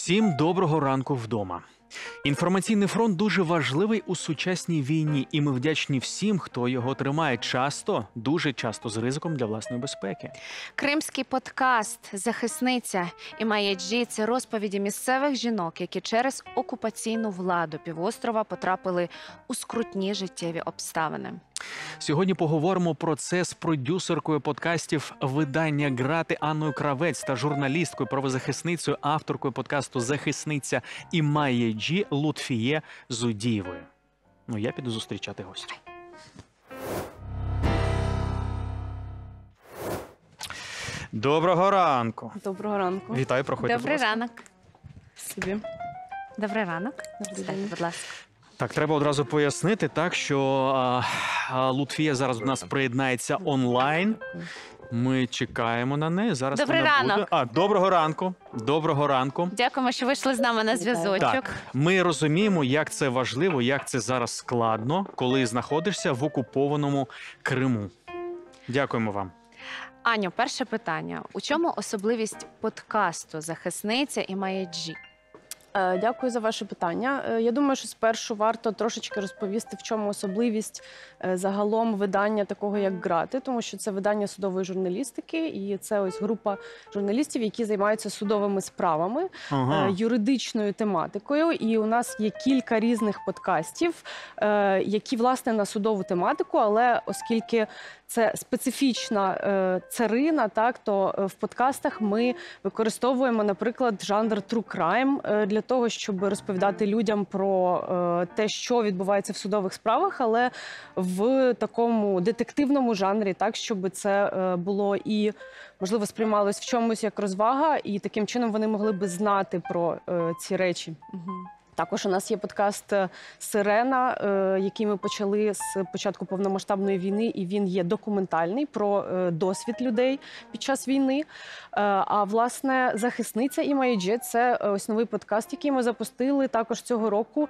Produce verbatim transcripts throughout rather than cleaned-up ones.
Всім доброго ранку вдома. Інформаційний фронт дуже важливий у сучасній війні, і ми вдячні всім, хто його тримає, часто, дуже часто з ризиком для власної безпеки. Кримський подкаст «Захисниця» і «Маєджі» – це розповіді місцевих жінок, які через окупаційну владу півострова потрапили у скрутні життєві обставини. Сьогодні поговоримо про це з продюсеркою подкастів видання «Грати» Анною Кравець та журналісткою, правозахисницею, авторкою подкасту «Захисниця» і «Маєджі» Лутфіє Зудієвою. Ну, я піду зустрічати гостя. Доброго ранку. Доброго ранку. Вітаю, проходьте. Добрий ранок. Собі. Добрий ранок. Добрий Сідайте, день. будь ласка. Так, треба одразу пояснити, так, що а, а, Лутфія зараз до нас приєднається онлайн. Ми чекаємо на неї. Зараз Добрий вона ранок. буде. А, доброго ранку. Доброго ранку. Дякуємо, що вийшли з нами на зв'язочок. Так, ми розуміємо, як це важливо, як це зараз складно, коли знаходишся в окупованому Криму. Дякуємо вам. Аню, перше питання. У чому особливість подкасту «Захисниця» і «Маєджі»? Е, Дякую за ваше питання. Е, Я думаю, що спершу варто трошечки розповісти, в чому особливість е, загалом видання такого, як «Грати», тому що це видання судової журналістики, і це ось група журналістів, які займаються судовими справами, Ага. е, юридичною тематикою. І у нас є кілька різних подкастів, е, які, власне, на судову тематику, але оскільки це специфічна е, царина, так, то е, в подкастах ми використовуємо, наприклад, жанр true crime е, для того, щоб розповідати людям про е, те, що відбувається в судових справах, але в такому детективному жанрі, так, щоб це е, було і, можливо, сприймалось в чомусь як розвага, і таким чином вони могли би знати про е, ці речі. Угу. Також у нас є подкаст «Сирена», е, який ми почали з початку повномасштабної війни, і він є документальний про е, досвід людей під час війни. Е, а, власне, «Захисниця» і «Маєджі» – це ось новий подкаст, який ми запустили також цього року.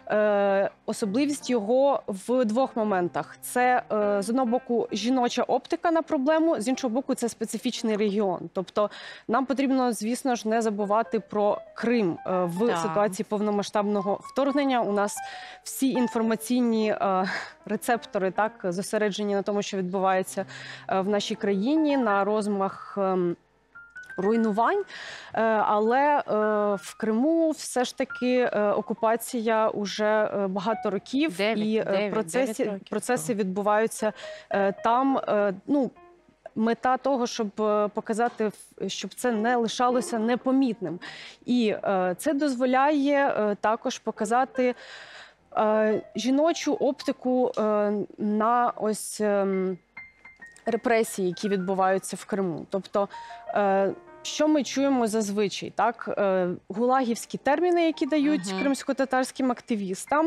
Е, особливість його в двох моментах. Це, е, з одного боку, жіноча оптика на проблему, з іншого боку, це специфічний регіон. Тобто нам потрібно, звісно ж, не забувати про Крим е, в Так. ситуації повномасштабної вторгнення. У нас всі інформаційні е, рецептори так зосереджені на тому, що відбувається е, в нашій країні, на розмах е, руйнувань. Е, але е, в Криму все ж таки е, окупація уже е, багато років, Дев'ять, і е, дев'ять, процеси, дев'ять років. процеси відбуваються е, там. Е, ну, Мета того, щоб е, показати, щоб це не лишалося непомітним. І е, це дозволяє е, також показати е, жіночу оптику е, на ось е, репресії, які відбуваються в Криму. Тобто, е, що ми чуємо зазвичай? Так? Е, гулагівські терміни, які дають Мгм. кримськотатарським активістам. Е,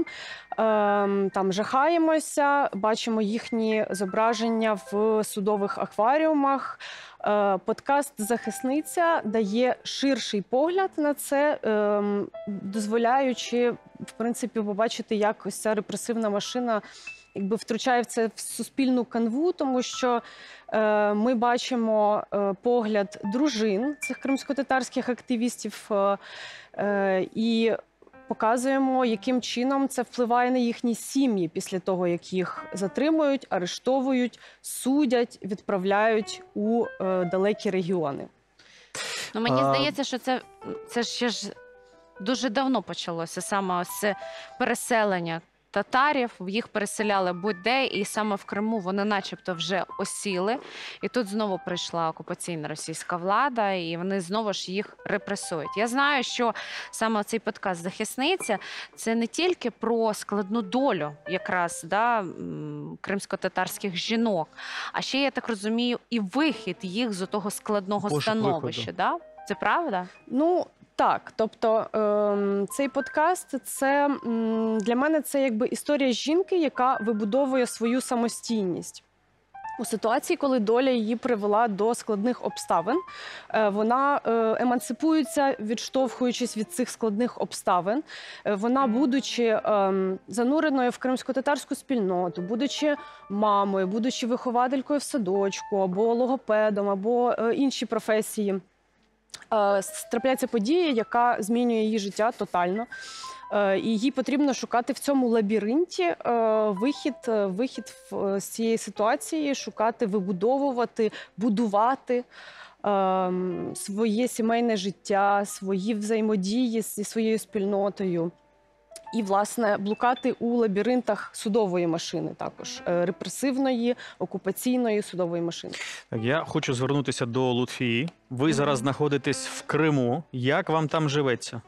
там жахаємося, бачимо їхні зображення в судових акваріумах. Е, подкаст «Захисниця» дає ширший погляд на це, е, дозволяючи, в принципі, побачити, як ось ця репресивна машина якби втручає в це в суспільну канву, тому що е, ми бачимо е, погляд дружин цих кримськотатарських активістів е, е, і показуємо, яким чином це впливає на їхні сім'ї після того, як їх затримують, арештовують, судять, відправляють у е, далекі регіони. Ну, мені А- здається, що це, це ще ж дуже давно почалося, саме ось це переселення татарів, їх переселяли будь-де, і саме в Криму вони начебто вже осіли. І тут знову прийшла окупаційна російська влада, і вони знову ж їх репресують. Я знаю, що саме цей подкаст «Захисниця» – це не тільки про складну долю якраз да, м, кримсько-татарських жінок, а ще, я так розумію, і вихід їх з того складного Пошук становища. Да? Це правда? Ну, так, тобто ем, цей подкаст, це м, для мене це якби історія жінки, яка вибудовує свою самостійність. У ситуації, коли доля її привела до складних обставин, е, вона е, емансипується, відштовхуючись від цих складних обставин. Е, Вона, будучи е, зануреною в кримськотатарську спільноту, будучи мамою, будучи вихователькою в садочку, або логопедом, або е, інші професії, е, трапляється подія, яка змінює її життя тотально. Е, І їй потрібно шукати в цьому лабіринті е, вихід, е, вихід в- з цієї ситуації, шукати, вибудовувати, будувати ем, своє сімейне життя, свої взаємодії зі своєю спільнотою. І, власне, блукати у лабіринтах судової машини також, е, репресивної, окупаційної судової машини. Так, я хочу звернутися до Лутфії. Ви зараз знаходитесь в Криму. Як вам там живеться?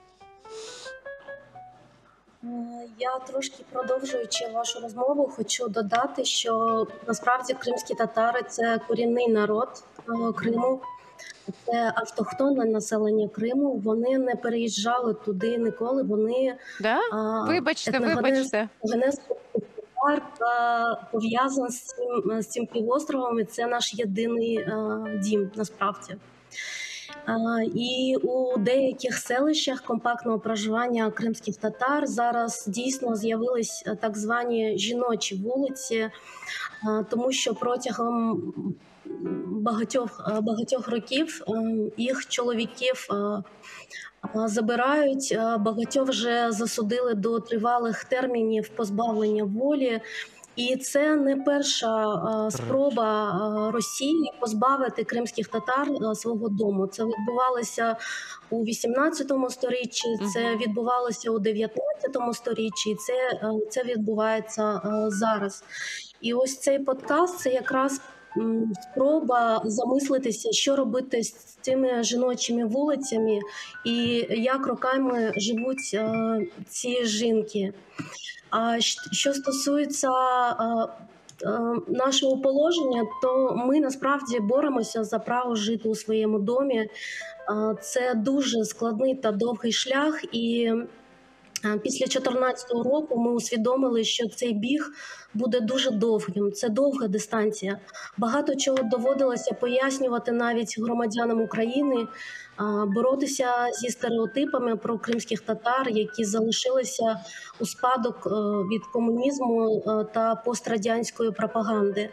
Е, Я трошки продовжуючи вашу розмову, хочу додати, що насправді кримські татари це корінний народ е, Криму, це автохтонне населення Криму. Вони не переїжджали туди ніколи. Вони Да? а, Вибачте, етногенез- вибачте. Генез татар та пов'язаний з цим, з цим півостровом, і це наш єдиний е, дім насправді. Е, І у деяких селищах компактного проживання кримських татар зараз дійсно з'явились е, так звані жіночі вулиці, е, тому що протягом багатьох, е, багатьох років е, їх чоловіків е, е, забирають, е, багатьох вже засудили до тривалих термінів позбавлення волі. І це не перша е, спроба е, Росії позбавити кримських татар е, свого дому. Це відбувалося у вісімнадцятому сторіччі, це відбувалося у дев'ятнадцятому сторіччі, і це, е, це відбувається е, зараз. І ось цей подкаст – це якраз м, спроба замислитися, що робити з цими жіночими вулицями і як роками живуть е, ці жінки. А щ- що стосується е, е, нашого положення, то ми насправді боремося за право жити у своєму домі. Е, Це дуже складний та довгий шлях, і е, після дві тисячі чотирнадцятого року ми усвідомили, що цей біг буде дуже довгим. Це довга дистанція. Багато чого доводилося пояснювати навіть громадянам України, а, боротися зі стереотипами про кримських татар, які залишилися у спадок е, від комунізму е, та пострадянської пропаганди.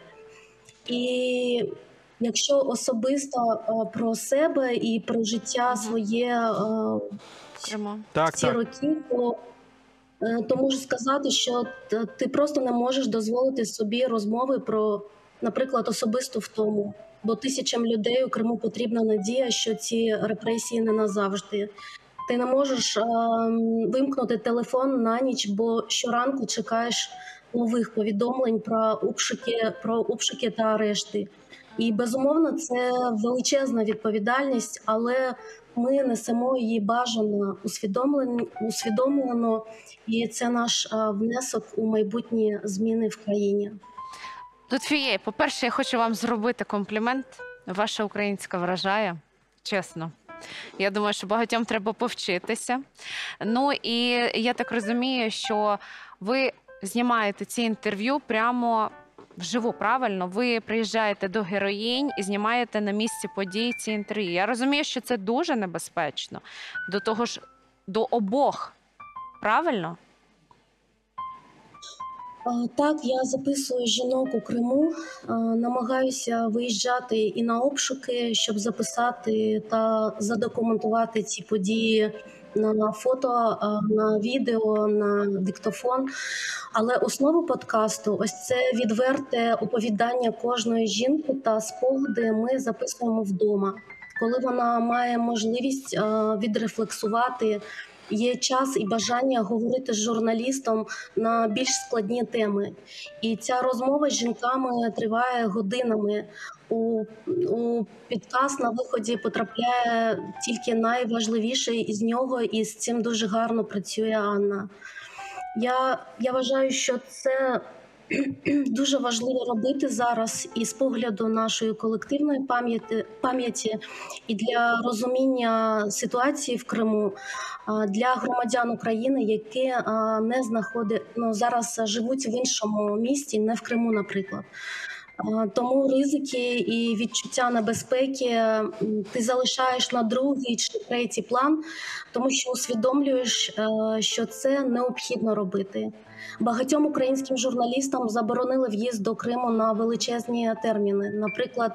І якщо особисто е, про себе і про життя Мгм. своє е, Криму. Так, ці так. роки, то, е, то можу сказати, що т- ти просто не можеш дозволити собі розмови про, наприклад, особисту втому. Бо тисячам людей у Криму потрібна надія, що ці репресії не назавжди. Ти не можеш е, вимкнути телефон на ніч, бо щоранку чекаєш нових повідомлень про обшуки, про обшуки та арешти. І безумовно, це величезна відповідальність, але ми несемо її бажано усвідомлено, усвідомлено, і це наш е, внесок у майбутні зміни в країні. Лутфіє, по-перше, я хочу вам зробити комплімент. Ваша українська вражає, чесно. Я думаю, що багатьом треба повчитися. Ну і я так розумію, що ви знімаєте ці інтерв'ю прямо вживу, правильно? Ви приїжджаєте до героїнь і знімаєте на місці подій ці інтерв'ю. Я розумію, що це дуже небезпечно. До того ж, до обох. Правильно? Е, Так, я записую жінок у Криму, е, намагаюся виїжджати і на обшуки, щоб записати та задокументувати ці події на фото, е, на відео, на диктофон. Але основу подкасту, ось це відверте оповідання кожної жінки та спогади ми записуємо вдома, коли вона має можливість е, відрефлексувати. Є час і бажання говорити з журналістом на більш складні теми. І ця розмова з жінками триває годинами. У, у підкаст на виході потрапляє тільки найважливіше із нього, і з цим дуже гарно працює Анна. Я, я вважаю, що це дуже важливо робити зараз і з погляду нашої колективної пам'яті, пам'яті і для розуміння ситуації в Криму, а, для громадян України, які а, не знаходять, ну, зараз живуть в іншому місті, не в Криму, наприклад. А, Тому ризики і відчуття небезпеки м, ти залишаєш на другий чи третій план, тому що усвідомлюєш, е, що це необхідно робити. Багатьом українським журналістам заборонили в'їзд до Криму на величезні терміни. Наприклад,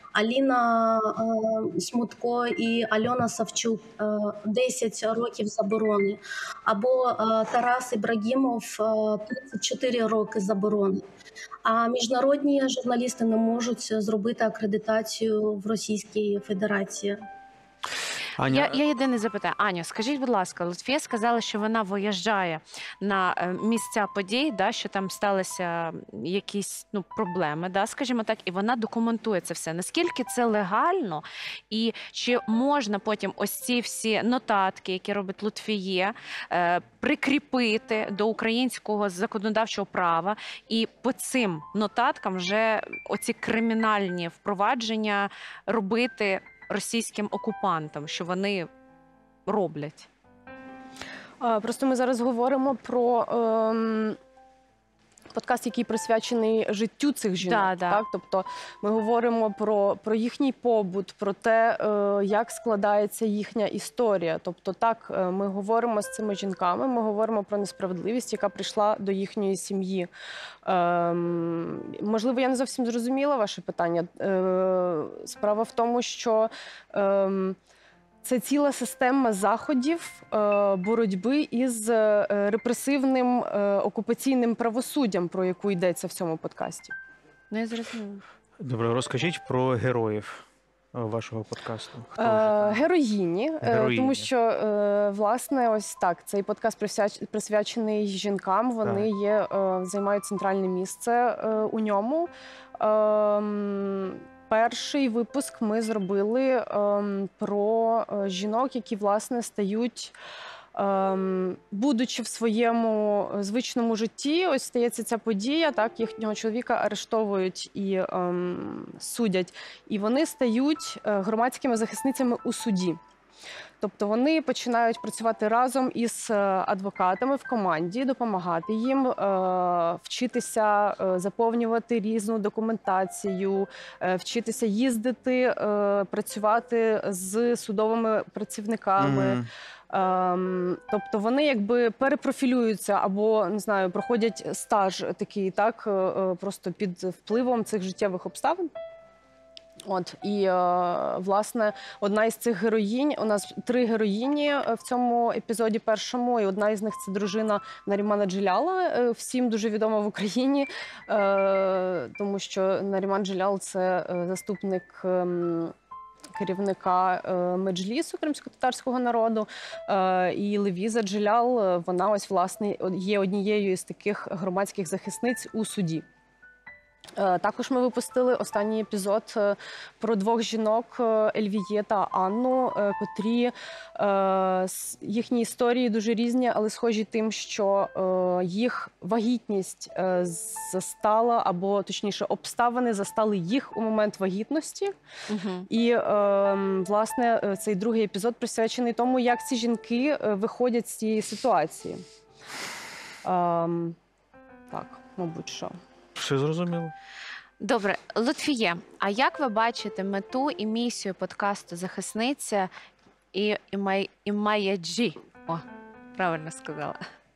Аліна е, Смутко і Альона Савчук е, десять років заборони, або е, Тарас Ібрагімов е, тридцять чотири роки заборони. А міжнародні журналісти не можуть зробити акредитацію в Російській Федерації. Аня, Я, я єдине запитаю. Аню, скажіть, будь ласка, Лутфія сказала, що вона виїжджає на е, місця подій, да, що там сталися якісь ну, проблеми, да, скажімо так, і вона документує це все. Наскільки це легально, і чи можна потім ось ці всі нотатки, які робить Лутфіє, е, прикріпити до українського законодавчого права, і по цим нотаткам вже оці кримінальні впровадження робити російським окупантам, що вони роблять? А, Просто ми зараз говоримо про ем, подкаст, який присвячений життю цих жінок. Да, да. Так? Тобто ми говоримо про, про їхній побут, про те, е, як складається їхня історія. Тобто так, е, ми говоримо з цими жінками, ми говоримо про несправедливість, яка прийшла до їхньої сім'ї. Ем, можливо, я не зовсім зрозуміла ваше питання. Е, справа в тому, що ем, це ціла система заходів е, боротьби із е, репресивним е, окупаційним правосуддям, про яку йдеться в цьому подкасті. Ну, я зрозуміла. добре, розкажіть про героїв е, вашого подкасту. Хто Е, вже там? Героїні, е, Героїні. тому що, е, власне, ось так, цей подкаст присвяч- присвячений жінкам, вони Так. є, е, займають центральне місце е, у ньому. Ем, Перший випуск ми зробили ем, про е, жінок, які, власне, стають, ем, будучи в своєму звичному житті, ось стається ця подія, так, їхнього чоловіка арештовують і ем, судять, і вони стають е, громадськими захисницями у суді. Тобто вони починають працювати разом із е, адвокатами в команді, допомагати їм е, вчитися е, заповнювати різну документацію, е, вчитися їздити, е, працювати з судовими працівниками. Мгм. Ем, тобто вони якби перепрофілюються або не знаю, проходять стаж такий, так е, е, просто під впливом цих життєвих обставин. От і е, власне одна із цих героїнь. У нас три героїні е, в цьому епізоді першому, і одна із них це дружина Нарімана Джеляла, е, всім дуже відома в Україні, е, тому що Наріман Джелял – це е, заступник. ем, Керівника е, меджлісу кримськотатарського народу, е, і Левіза Джелял, е, вона ось власне є однією із таких громадських захисниць у суді. Е, Також ми випустили останній епізод е, про двох жінок е, Ельвіє та Анну, е, котрі е, с- їхні історії дуже різні, але схожі тим, що е, їх вагітність е, застала, або точніше обставини застали їх у момент вагітності. Угу. І е, власне е, цей другий епізод присвячений тому, як ці жінки е, виходять з цієї ситуації. Ем, так, мабуть, що. Все зрозуміло. Добре, Лутфіє, а як ви бачите мету і місію подкасту «Захисниця» і «Імай- «Імає Джі»? О, правильно сказала.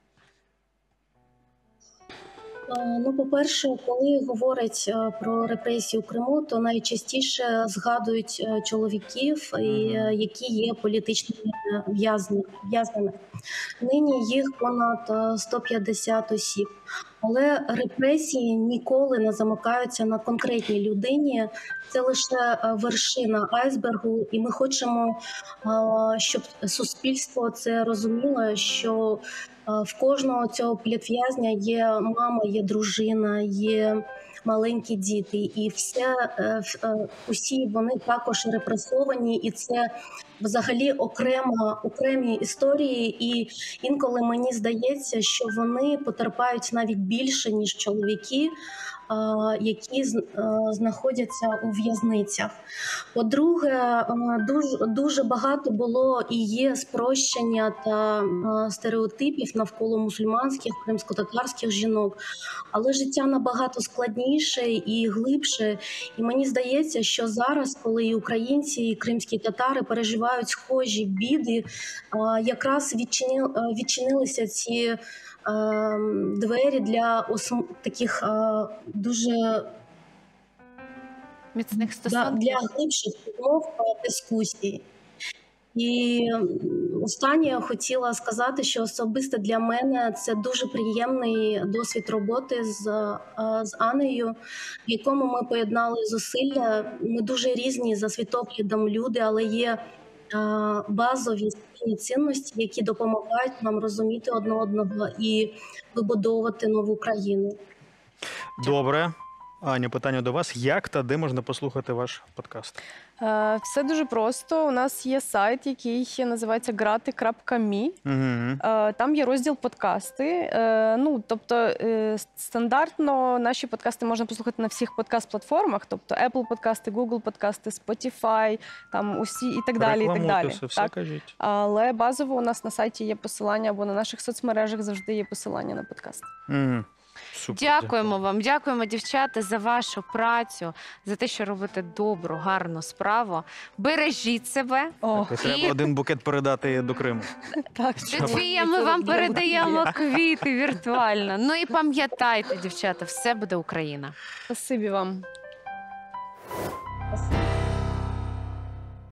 Е, Ну, по-перше, коли говорять е, про репресії у Криму, то найчастіше згадують е, чоловіків, і, е, які є політичними е, в'язня- в'язнями. Нині їх понад е, сто п'ятдесят осіб. Але репресії ніколи не замикаються на конкретній людині. Це лише е, вершина айсбергу, і ми хочемо, е, щоб суспільство це розуміло, що е, в кожного цього політв'язня є мама, є дружина, є маленькі діти, і все, е, в- е, усі вони також репресовані, і це взагалі окрема, окремі історії. І інколи мені здається, що вони потерпають навіть більше, ніж чоловіки, е, які з- е, знаходяться у в'язницях. По-друге, е, дуже, дуже багато було і є спрощення та е, стереотипів навколо мусульманських, кримськотатарських жінок. Але життя набагато складніше і глибше. І мені здається, що зараз, коли і українці, і кримські татари переживають схожі біди, а, якраз відчини- е, відчинилися ці е, двері для осм- таких е, дуже Міцних Да, стосунків. для глибших розмов та дискусій. І м, останнє я хотіла сказати, що особисто для мене це дуже приємний досвід роботи з, е, з Анею, в якому ми поєднали зусилля. Ми дуже різні за світоглядом люди, але є е, базові спільні цінності, які допомагають нам розуміти одне одного і вибудовувати нову країну. Добре. Аня, питання до вас. Як та де можна послухати ваш подкаст? Е, Все дуже просто. У нас є сайт, який називається грати крапка мі. Угу. Е, Там є розділ подкасти. Е, Ну, тобто, е, стандартно наші подкасти можна послухати на всіх подкаст-платформах, тобто Apple подкасти, Google подкасти, Spotify, там усі і так далі. І так далі. Все, все Так. кажіть. Але базово у нас на сайті є посилання, або на наших соцмережах завжди є посилання на подкаст. Угу. Супер, Дякуємо вам, дякуємо, дівчата, за вашу працю, за те, що робите добру, гарну справу. Бережіть себе. О, Так, і треба І- один букет передати до Криму. так. Софія, ми вам передаємо квіти віртуально. Ну і пам'ятайте, дівчата, все буде Україна. Спасибі вам. Спасибо.